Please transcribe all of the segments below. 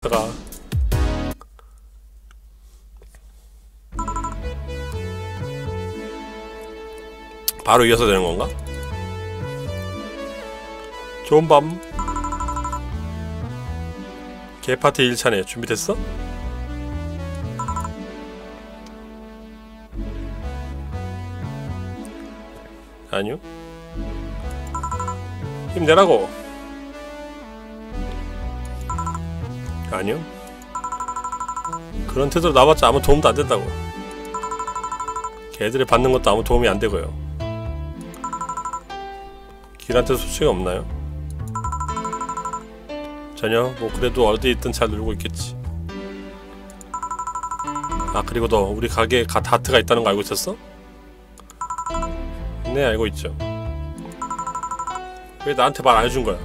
가. 바로 이어서 되는 건가? 좋은 밤. 개파티 1차네. 준비됐어? 아니요. 힘내라고. 아니요. 그런 태도로 나봤자 아무 도움도 안된다고. 걔들이 받는 것도 아무 도움이 안되고요. 길한테 소식이 없나요? 전혀. 뭐 그래도 어디 있든 잘 놀고 있겠지. 아, 그리고 너 우리 가게에 다트가 있다는 거 알고 있었어? 네, 알고 있죠. 왜 나한테 말 안 해준 거야?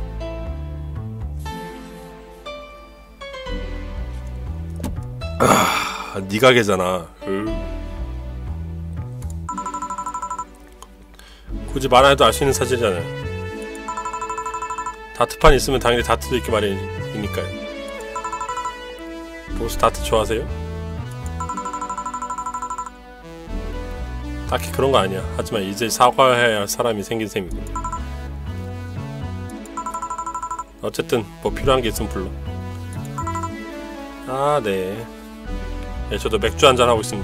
아, 네 가게잖아. 굳이 말 안 해도 알 수 있는 사실이잖아요. 다트판 있으면 당연히 다트도 있기 마련이니까요. 보스 다트 좋아하세요? 딱히 그런 거 아니야. 하지만 이제 사과해야 할 사람이 생긴 셈이고. 어쨌든 뭐 필요한 게 있으면 불러. 아, 네. 네, 저도 맥주 한잔 하고 있습니다.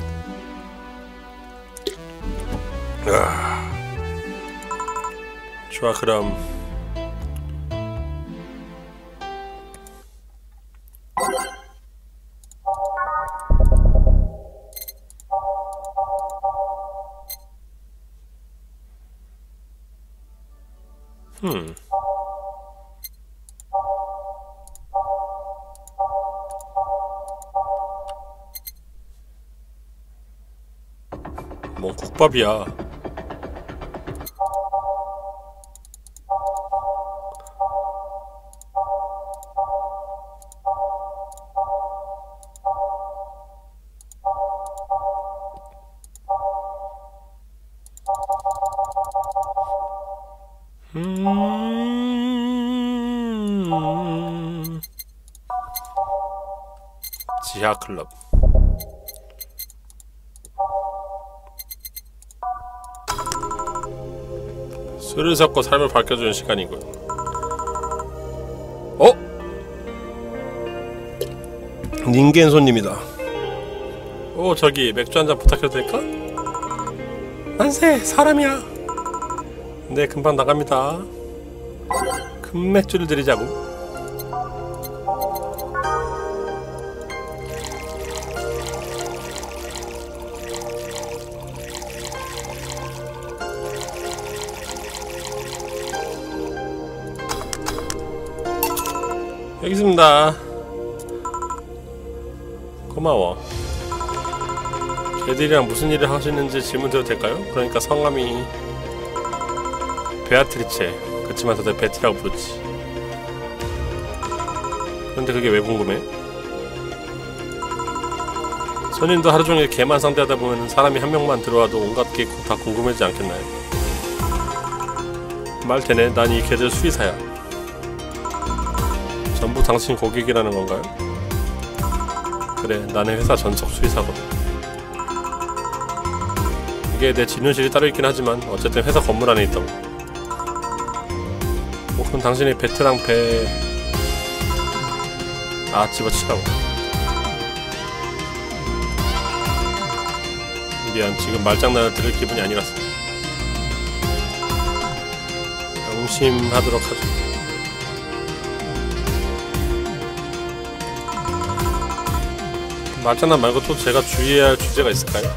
좋아, 그럼 뭐 국밥이야. 지하클럽. 술을 섞고 삶을 밝혀주는 시간이군. 어? 닌겐 손님이다. 저기 맥주 한잔 부탁해도 될까? 만세! 사람이야! 네, 금방 나갑니다. 금맥주를 드리자고. 여기 있습니다. 고마워. 걔들이랑 무슨 일을 하시는지 질문드려도 될까요? 그러니까 성함이 베아트리체. 그치만 다들 베티라고 부르지. 그런데 그게 왜 궁금해? 손님도 하루종일 개만 상대하다 보면 사람이 한 명만 들어와도 온갖 게 다 궁금해지지 않겠나요? 말 되네. 난 이 개들 수의사야. 전부 당신 고객이라는 건가요? 그래, 나는 회사 전속 수의사거든. 이게 내 진료실이 따로 있긴 하지만 어쨌든 회사 건물 안에 있다고. 뭐 그럼 당신이 베트랑 집어치라고. 미안, 지금 말장난을 들을 기분이 아니라서. 양심하도록 하죠. 말장난 말고 또 제가 주의해야 할 주제가 있을까요?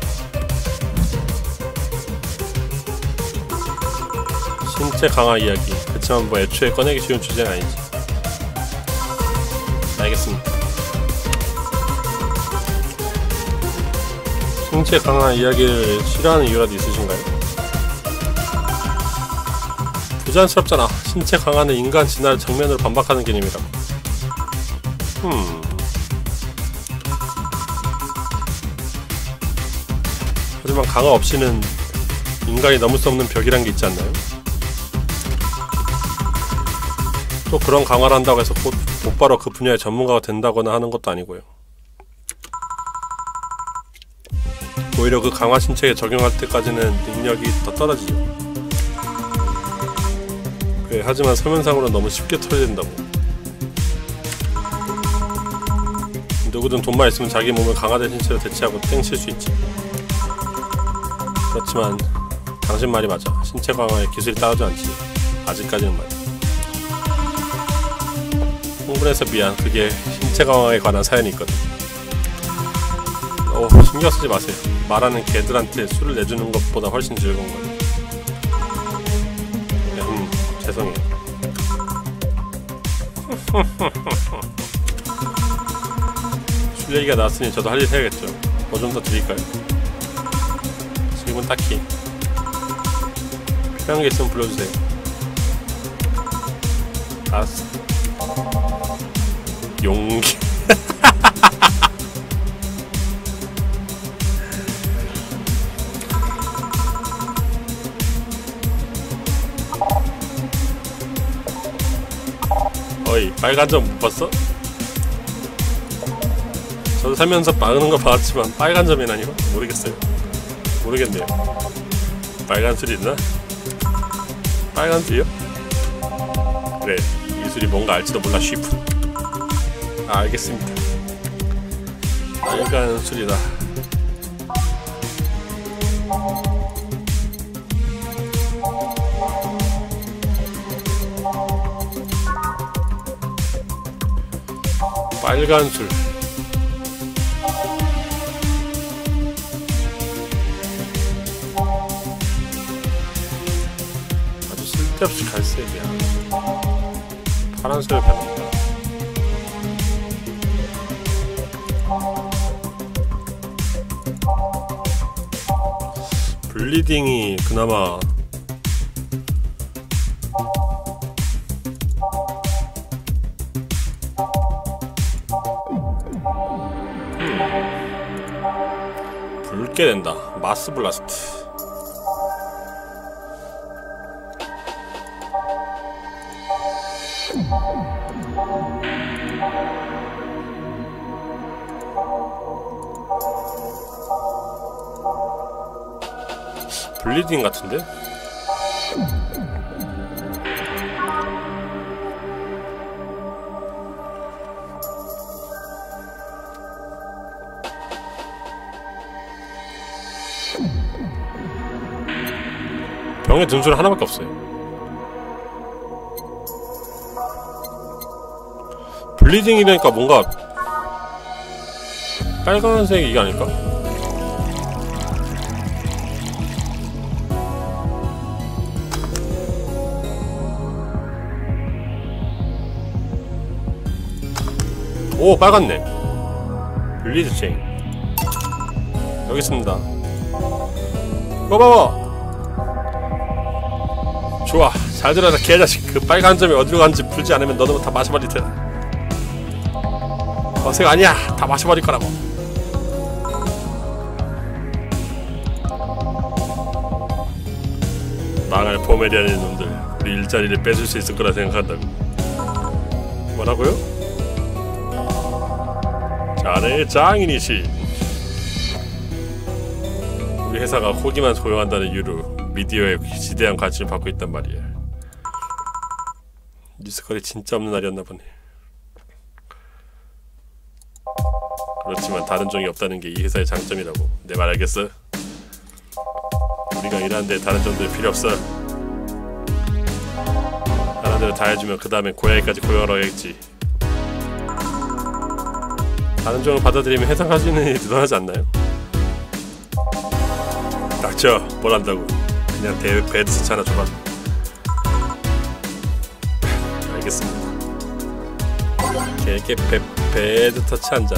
신체 강화 이야기. 그치만 뭐 애초에 꺼내기 쉬운 주제는 아니지. 알겠습니다. 신체 강화 이야기를 싫어하는 이유라도 있으신가요? 부자연스럽잖아. 신체 강화는 인간 진화를 정면으로 반박하는 개념이라고. 하지만 강화 없이는 인간이 넘을 수 없는 벽이란 게 있지 않나요? 또 그런 강화를 한다고 해서 곧 곧바로 그 분야의 전문가가 된다거나 하는 것도 아니고요. 오히려 그 강화 신체에 적용할 때까지는 능력이 더 떨어지죠. 그래, 하지만 설문상으로는 너무 쉽게 처리된다고. 누구든 돈만 있으면 자기 몸을 강화된 신체로 대체하고 땡칠 수 있지. 그렇지만 당신 말이 맞아. 신체 강화에 기술이 따르지 않지. 아직까지는 말이야. 흥분해서 미안. 그게 신체 강화에 관한 사연이 있거든. 신경 쓰지 마세요. 말하는 개들한테 술을 내주는 것보다 훨씬 즐거운 거예요. 죄송해요. 술 얘기가 나왔으니 저도 할 일 해야겠죠. 뭐 좀 더 드릴까요? 지금은 딱히. 필요한 게 있으면 불러주세요. 알았어. 용기. 어이, 빨간 점 못 봤어? 저도 살면서 막는 거 봤지만 빨간 점이라니요? 모르겠어요. 모르겠네요. 빨간 술이 있나? 빨간 술이요? 그래, 이 술이 뭔가 알지도 몰라. 쉬프. 알겠습니다. 빨간 술이다. 빨간 술. 아주 쓸데없이 갈색이야. 파란색을 변한다. 블리딩이 그나마 붉게 된다. 마스 블라스트. 블리딩 같은데? 병에 든술 하나밖에 없어요. 블리딩이라니까 뭔가 빨간색 이게 아닐까? 오, 빨갛네. 블리드 체인. 여기 있습니다. 봐봐. 좋아, 잘 들어라 개자식. 그 빨간 점이 어디로 간지 풀지 않으면 너도 다 마셔버릴 테다. 어색 아니야. 다 마셔버릴 거라고. 망할 포메리안의 놈들. 우리 일자리를 뺏을 수 있을 거라 생각한다고. 뭐라고요? 자네의 장인이시. 우리 회사가 호기만 소유한다는 이유로 미디어에 지대한 관심을 받고 있단 말이야. 뉴스거리 진짜 없는 날이었나 보네. 그렇지만 다른 종이 없다는 게 이 회사의 장점이라고. 내 말 알겠어? 우리가 일하는데 다른 종들 필요 없어. 하는 대로 다 해주면 그 다음엔 고양이까지 고용하러 하겠지. 다른 종을 받아들이면 해상할 수 있는 일이 늘어나지 않나요? 닥쳐! 뭘 한다고. 그냥 배드 스치 하나 줘봐. 알겠습니다. 개개 배드 터치 한 잔.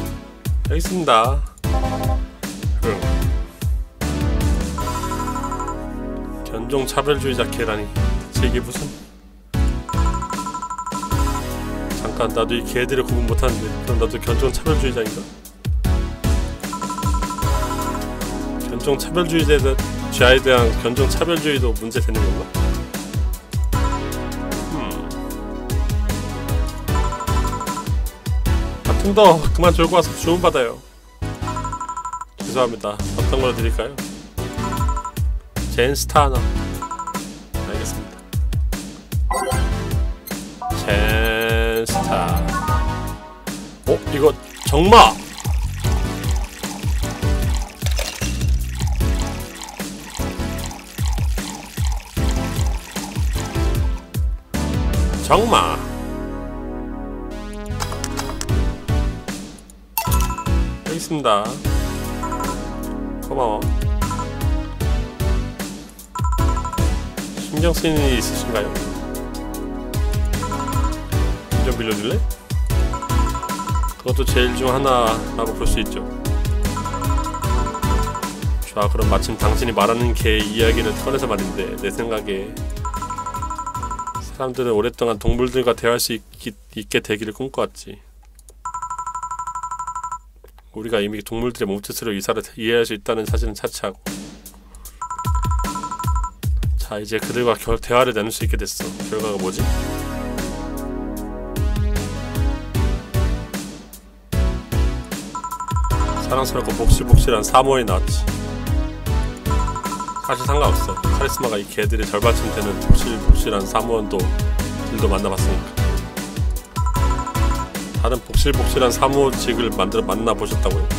여기 있습니다. 견종 차별주의자 개라니. 대체 이게 무슨. 잠깐, 나도 이 개들을 구분 못하는데 그럼 나도 견종 차별주의자인가? 견종 차별주의자에 대한 견종 차별주의도 문제 되는 건가? 더 그만 졸고 와서 주문받아요. 죄송합니다. 어떤 걸 드릴까요? 젠스타 하나. 알겠습니다. 젠스타. 이거 정마! 정마. 여기 있습니다. 고마워. 신경 쓰이는 일이 있으신가요? 좀 빌려줄래? 그것도 제일 중 하나라고 볼 수 있죠. 좋아, 그럼 마침 당신이 말하는 개 이야기를 꺼내서 말인데, 내 생각에 사람들은 오랫동안 동물들과 대화할 수 있게 되기를 꿈꿔왔지. 우리가 이미 동물들의 몸짓으로 이사를 이해할 수 있다는 사실은 차치하고, 자, 이제 그들과 대화를 나눌 수 있게 됐어. 결과가 뭐지? 사랑스럽고 복실복실한 사모이 나왔지. 사실 상관없어. 카리스마가 이 개들의 절반쯤 되는 복실복실한 사모원들도 만나봤으니까. 다른 복실복실한 사모직을 만나보셨다고요?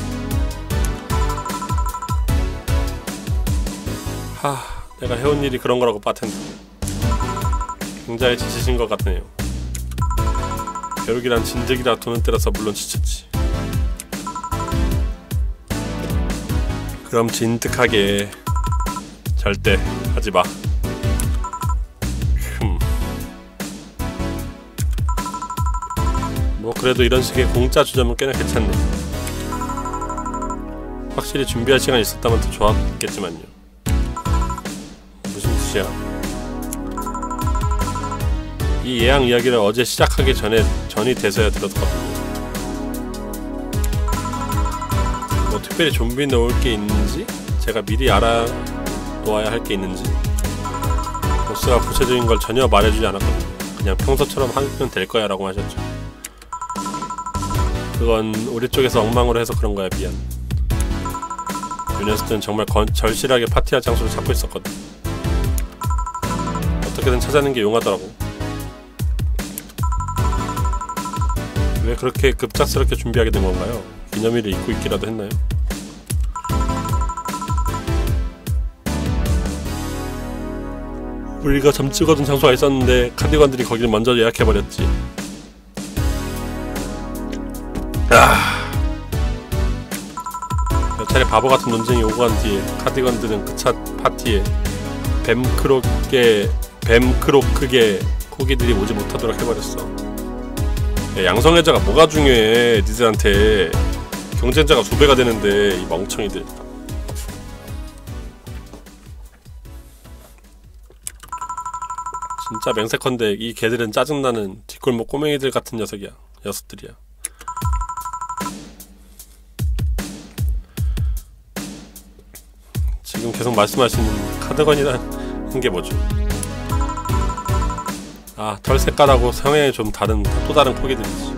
내가 해온 일이 그런 거라고 빠텐데. 굉장히 지치신 것 같네요. 벼룩이란 진즉이라 돈을 때려서 물론 지쳤지. 그럼 진득하게 절대 하지마. 뭐 그래도 이런 식의 공짜 주점은 꽤나 괜찮네. 확실히 준비할 시간이 있었다면 더 좋았겠지만요. 무슨 뜻이야? 이 예약 이야기를 어제 시작하기 전이 돼서야 들었거든요. 뭐 특별히 좀비 넣을 게 있는지, 제가 미리 알아놓아야 할 게 있는지, 보스가 구체적인 걸 전혀 말해주지 않았거든요. 그냥 평소처럼 하면 될 거야 라고 하셨죠. 그건 우리 쪽에서 엉망으로 해서 그런 거야. 미안. 요 녀석들은 정말 절실하게 파티할 장소를 찾고 있었거든. 어떻게든 찾아내는 게 용하더라고. 왜 그렇게 급작스럽게 준비하게 된 건가요? 기념일을 잊고 있기라도 했나요? 우리가 점 찍어둔 장소가 있었는데 카디건들이 거길 먼저 예약해버렸지. 몇 차례 바보같은 논쟁이 오고 간 뒤에 카디건들은 그 차 파티에 뱀크로크게 코기들이 오지 못하도록 해버렸어. 야, 양성애자가 뭐가 중요해. 니들한테 경쟁자가 2배가 되는데, 이 멍청이들. 진짜 맹세컨대 이 개들은 짜증나는 뒷골목 꼬맹이들 같은 녀석들이야. 지금 계속 말씀하시는 카드건이라는 게 뭐죠? 털 색깔하고 성향이 좀 다른, 또 다른 코기들이지.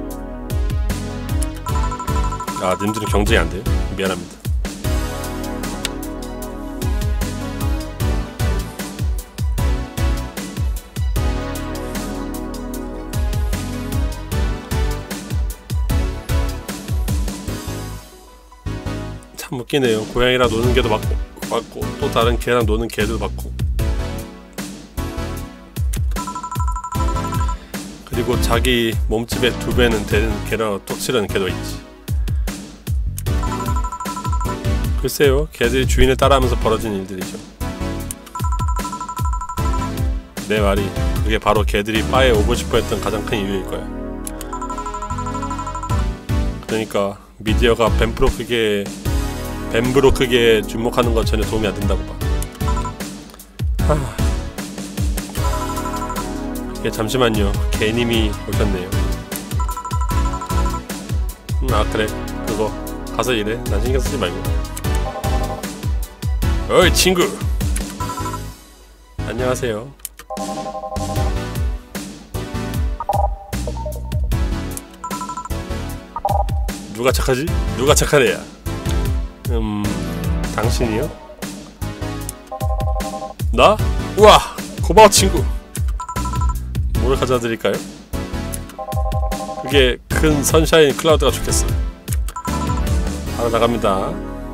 님들은 경쟁이 안 돼요? 미안합니다. 참 웃기네요. 고양이랑 노는 개도 맞고 또 다른 개랑 노는 개도 맞고, 그리고 자기 몸집의 2배는 되는 개랑 똑칠하는 개도 있지. 글쎄요, 개들이 주인을 따라하면서 벌어진 일들이죠. 내 말이 그게 바로 개들이 바에 오고 싶어 했던 가장 큰 이유일 거야. 그러니까 미디어가 뱀브로크게 주목하는 건 전혀 도움이 안 된다고 봐. 예, 잠시만요. 개님이 오셨네요. 아 그래 그거 가서 일해. 난 신경 쓰지 말고. 어이 친구. 안녕하세요. 누가 착하지? 누가 착한 애야? 당신이요? 나? 우와! 고마워 친구! 뭘 가져다 드릴까요? 그게 큰 선샤인 클라우드가 좋겠어. 바로 나갑니다.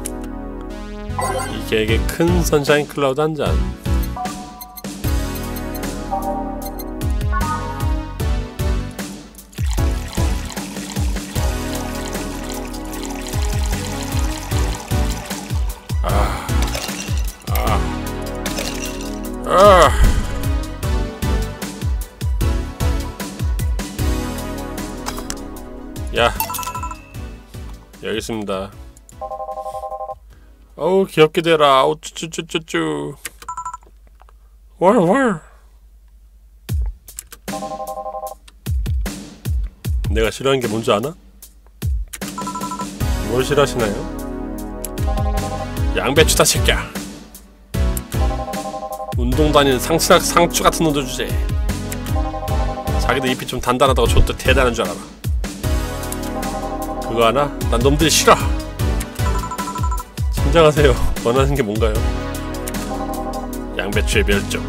이 계획에 큰 선샤인 클라우드 한 잔. 야, 여기 있습니다. 어우 귀엽게 되라. 오 쭈쭈쭈쭈쭈. 월. 내가 싫어하는 게 뭔지 아나? 뭘 싫어하시나요? 양배추다 새끼야. 운동 다니는 상추 같은 놈들 주제. 자기들 잎이 좀 단단하다고 저도 대단한 줄 알아. 그거 하나? 난 놈들이 싫어. 진정하세요. 원하는 게 뭔가요? 양배추의 멸종.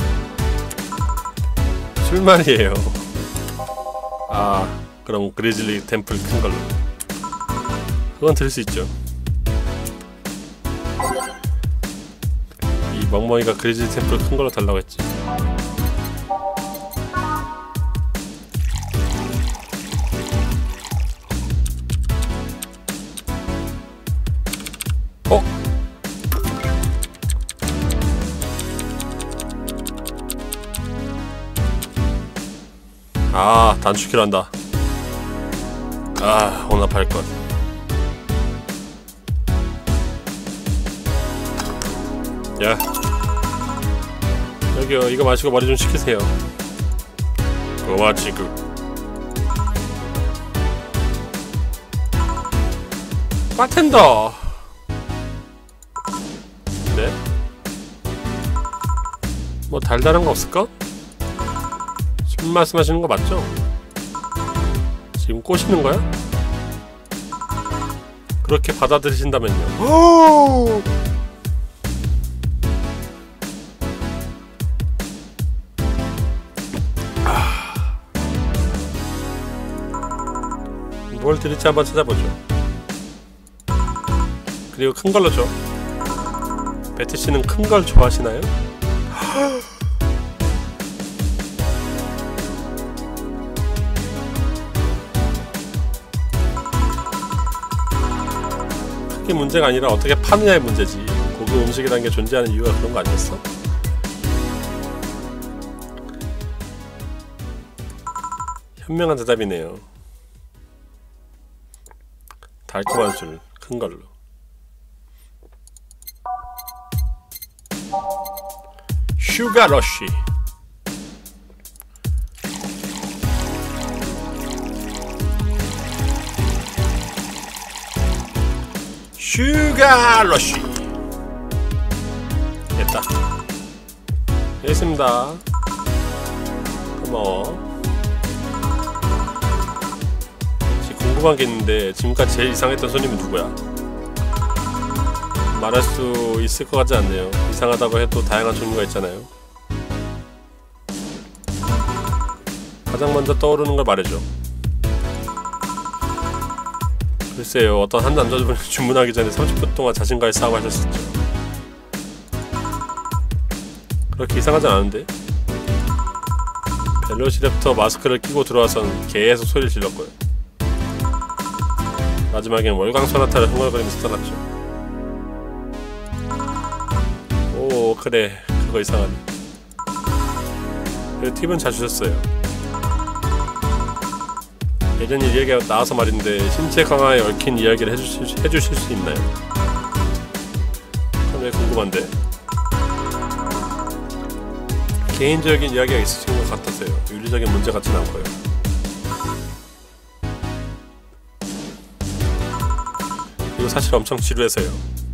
술말이에요. 아 그럼 그리즐리 템플 큰 걸로. 그건 들 수 있죠. 이 멍멍이가 그리즐리 템플 큰 걸로 달라고 했지. 어? 아 단축키를 한다. 아 혼합할것. 야 여기요. 이거 마시고 머리 좀 식히세요. 고마워 친구. 바텐더. 네? 뭐 달달한 거 없을까? 술 말씀하시는 거 맞죠? 지금 꼬시는 거야? 그렇게 받아들이신다면요. 오! 뭘 드릴지 한번 찾아보죠. 그리고 큰 걸로 줘. 베트씨는 큰 걸 좋아하시나요? 크게 문제가 아니라 어떻게 파느냐의 문제지. 고급 음식이라는 게 존재하는 이유가 그런 거 아니었어? 현명한 대답이네요. 달콤한 술, 큰 걸로. 슈가 러쉬. 슈가 러쉬. 됐다. 여기 있습니다. 고마워. 궁금한 게 있는데 지금까지 제일 이상했던 손님은 누구야? 말할 수 있을 것 같지 않네요. 이상하다고 해도 다양한 종류가 있잖아요. 가장 먼저 떠오르는 걸 말해줘. 글쎄요. 어떤 한 남자분이 주문하기 전에 30분 동안 자신과의 싸움을 하셨었죠. 그렇게 이상하진 않은데? 벨로시랩터 마스크를 끼고 들어와선 계속 소리를 질렀고요. 마지막엔 월광 소나타를 흥얼거리면서 떠났죠. 오 그래 그거 이상하네. 그래도 팁은 잘 주셨어요. 예전 일 이야기가 나와서 말인데 신체 강화에 얽힌 이야기를 해주실 수 있나요? 그럼 왜 궁금한데? 개인적인 이야기가 있으신 것 같아서요. 윤리적인 문제 같진 않고요. 그리고 사실 엄청 지루해서요.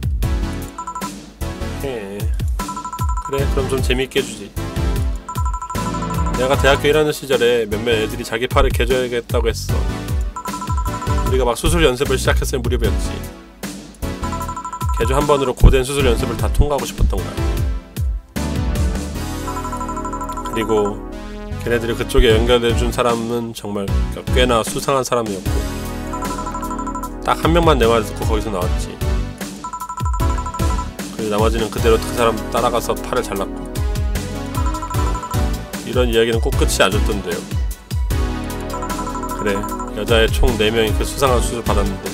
그래, 그럼 좀 재미있게 해주지. 내가 대학교 1학년 시절에 몇몇 애들이 자기 팔을 개줘야겠다고 했어. 우리가 막 수술 연습을 시작했을 무렵이었지. 개조 한 번으로 고된 수술 연습을 다 통과하고 싶었던 거야. 그리고 걔네들이 그쪽에 연결해준 사람은 정말 꽤나 수상한 사람이었고, 딱 한 명만 내 말을 듣고 거기서 나왔지. 그리고 나머지는 그대로 그 사람 따라가서 팔을 잘랐고. 이런 이야기는 꼭 끝이 안 좋던데요. 그래, 여자애 총 4명이 그 수상한 수술을 받았는데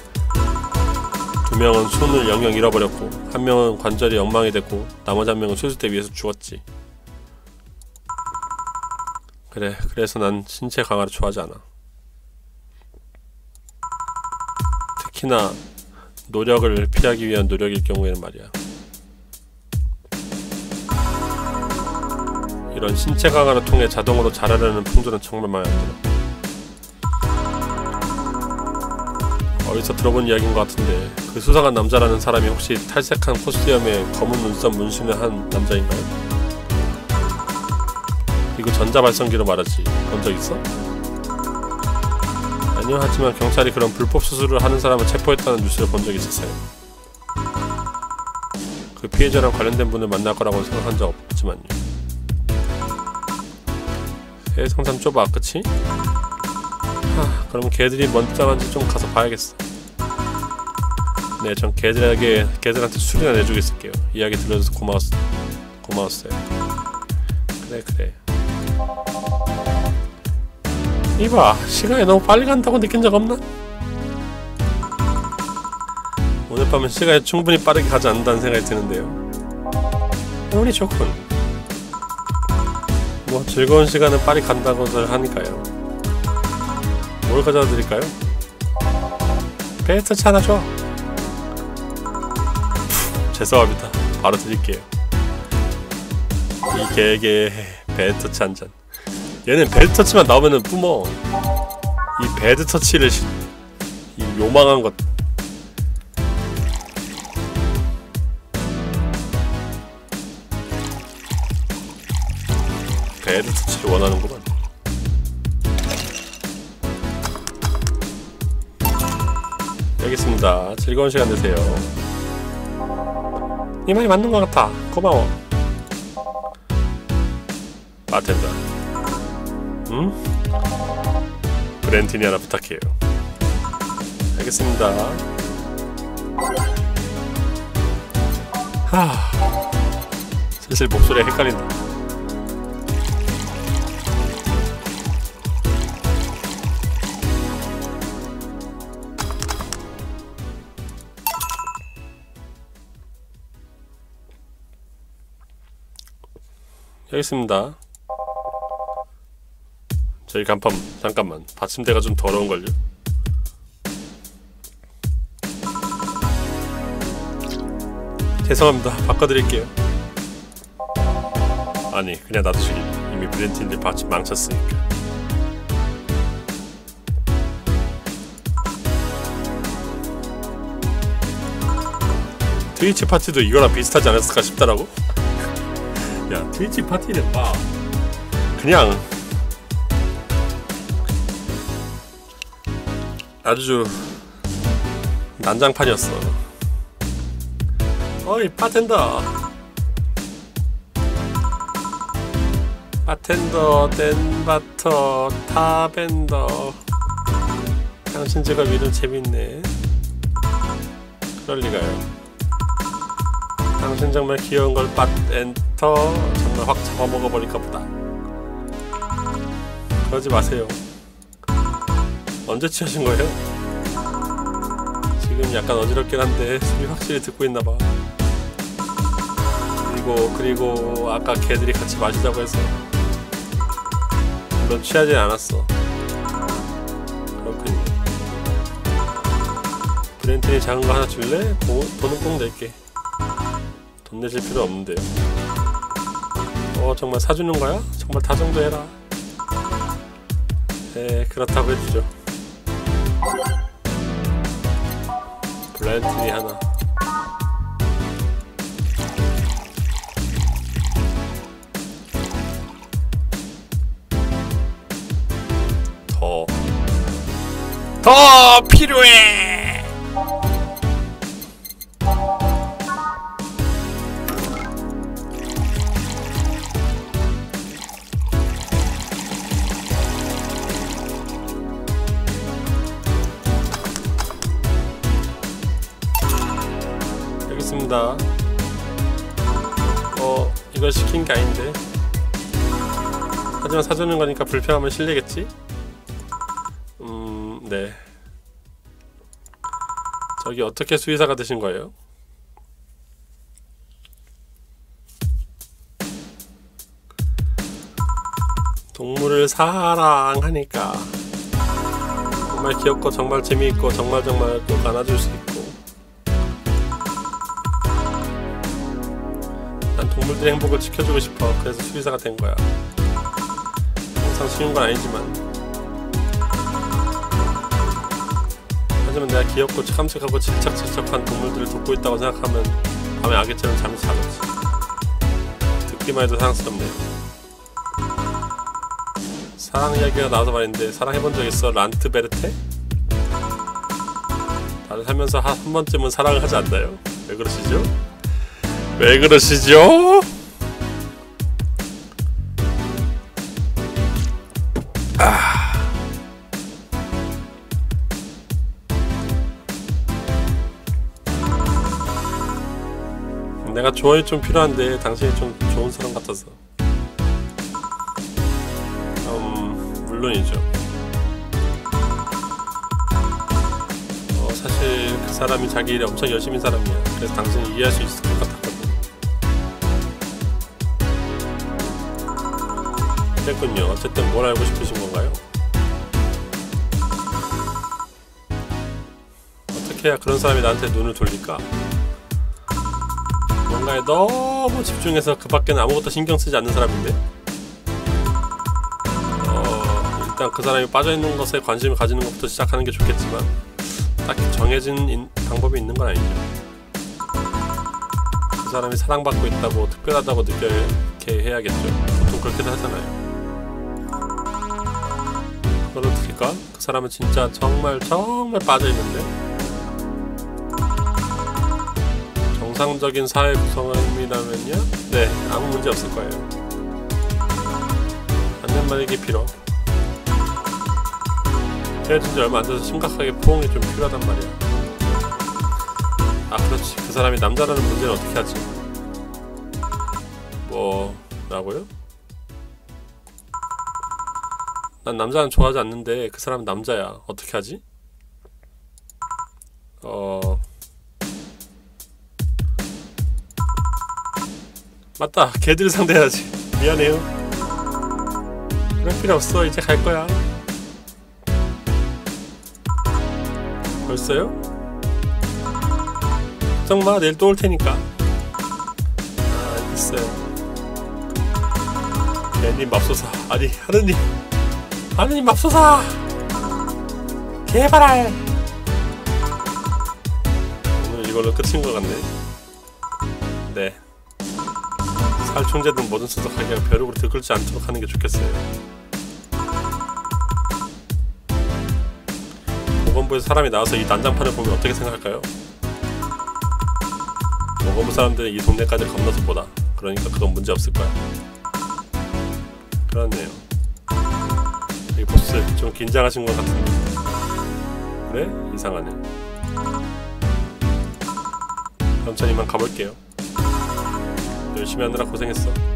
2명은 손을 영영 잃어버렸고 1명은 관절이 엉망이 됐고 나머지 1명은 수술대 위에서 죽었지. 그래, 그래서 난 신체 강화를 좋아하지 않아. 특히나 노력을 피하기 위한 노력일 경우에는 말이야. 이런 신체 강화를 통해 자동으로 잘하려는 풍조는 정말 마음에 안 들어. 어디서 들어본 이야기인 것 같은데 그 수상한 남자라는 사람이 혹시 탈색한 코스염에 검은 눈썹 문신을 한 남자인가요? 이거 전자발성기로 말하지. 본 적 있어? 아니요, 하지만 경찰이 그런 불법 수술을 하는 사람을 체포했다는 뉴스를 본 적이 있었어요. 그 피해자랑 관련된 분을 만날 거라고는 생각한 적 없지만요. 세상참 좁아, 그치? 그럼 걔들이 뭔 짱한지 좀 가서 봐야겠어. 네, 전 걔들한테 술이나 내주고 있을게요. 이야기 들려줘서 고마웠어요. 그래. 이봐, 시간이 너무 빨리 간다고 느낀 적 없나? 오늘 밤은 시간이 충분히 빠르게 가지 않는다는 생각이 드는데요. 운이 좋군. 뭐 즐거운 시간은 빨리 간다고들 하니까요. 뭘 가져다 드릴까요? 베스트 차 하나 줘. 죄송합니다. 바로 드릴게요. 이 개에게 배드터치 한 잔. 얘는 배드터치만 나오면은 뿜어. 이 배드터치를 이 요망한 것. 배드터치를 원하는구만. 알겠습니다. 즐거운 시간 되세요. 이 말이 맞는 것 같아. 고마워. 바텐더. 응? 브랜틴이 하나 부탁해요. 알겠습니다. 슬슬 목소리가 헷갈린다. 여기 있습니다. 저희 간판 잠깐만, 받침대가 좀 더러운걸요? 죄송합니다. 바꿔드릴게요. 아니, 그냥 놔두시기. 이미 브랜틴들 받침 망쳤으니까. 트위치 파티도 이거랑 비슷하지 않았을까 싶더라고? 야, 트위치 파티는 봐, 그냥 아주 난장판이었어. 어이, 바텐더. 바텐더, 댄바터, 타벤더. 당신 직업 이름 재밌네. 그럴리가요. 당신 정말 귀여운걸 밭엔터. 정말 확 잡아먹어버릴까 보다. 그러지 마세요. 언제 취하신 거예요? 지금 약간 어지럽긴 한데 숨이 확실히 듣고 있나봐. 그리고 아까 걔들이 같이 마시자고 해서. 물론 취하진 않았어. 그렇군요. 브랜틴이 작은 거 하나 줄래? 돈은 꼭 낼게. 돈 내실 필요 없는데요. 정말 사주는 거야? 정말 다 정도 해라. 네, 그렇다고 해주죠. 블라인트니 하나. 더 필요해. 여기 있습니다. 이걸 시킨 게 아닌데. 하지만 사주는 거니까 불편하면 실례겠지? 네. 저기 어떻게 수의사가 되신 거예요? 동물을 사랑하니까 정말 귀엽고 정말 재미있고 정말 꼭 안아줄 수 있고. 난 동물들의 행복을 지켜주고 싶어. 그래서 수의사가 된 거야. 항상 쉬운 건 아니지만. 하지만 내가 귀엽고 깜찍하고 질척질척한 동물들을 돕고 있다고 생각하면 밤에 아기처럼 잠이 잘 오지. 듣기만 해도 사랑스럽네요. 사랑 이야기가 나와서 말인데 사랑해본 적 있어? 란트 베르테? 다들 살면서 한 번쯤은 사랑을 하지 않나요? 왜 그러시죠? 왜 그러시죠? 내가 조언이 좀 필요한데 당신이 좀 좋은 사람 같아서. 물론이죠. 사실 그 사람이 자기 일에 엄청 열심인 사람이야. 그래서 당신이 이해할 수 있을 것 같았거든. 됐군요. 어쨌든 뭘 알고 싶으신 건가요? 어떻게 해야 그런 사람이 나한테 눈을 돌릴까? 뭔가에 너무 집중해서 그 밖에는 아무것도 신경 쓰지 않는 사람인데, 일단 그 사람이 빠져있는 것에 관심을 가지는 것부터 시작하는 게 좋겠지만 딱히 정해진 방법이 있는 건 아니죠. 그 사람이 사랑받고 있다고 특별하다고 느끼게 해야겠죠. 보통 그렇게도 하잖아요. 그걸 어떻게 할까? 그 사람은 진짜 정말 빠져있는데 정상적인 사회 구성원이라면요? 네, 아무 문제 없을 거예요. 반년만에 필요. 헤어진 지 얼마 안 돼서 심각하게 포옹이 좀 필요하단 말이야. 아, 그렇지. 그 사람이 남자라는 문제는 어떻게 하지? 뭐라고요? 난 남자는 좋아하지 않는데 그 사람은 남자야. 어떻게 하지? 맞다. 걔들 상대해야지. 미안해요. 그럴 필요 없어. 이제 갈 거야. 벌써요? 걱정마. 내일 또 올 테니까. 알겠어요. 괜히 맙소사. 아니, 하느님 맙소사. 개발할. 오늘 이걸로 끝인 것 같네. 네. 살충제든 뭐든 써서 가게가 벼룩으로 들끓지 않도록 하는 게 좋겠어요. 보건부에서 사람이 나와서 이 난장판을 보면 어떻게 생각할까요? 보건부 사람들은 이 동네까지 건너서 보다. 그러니까 그건 문제 없을 거야. 그렇네요. 여기 보스 좀 긴장하신 것 같은데. 그래? 이상하네. 그럼 전 이만 가볼게요. 열심히 하느라 고생했어.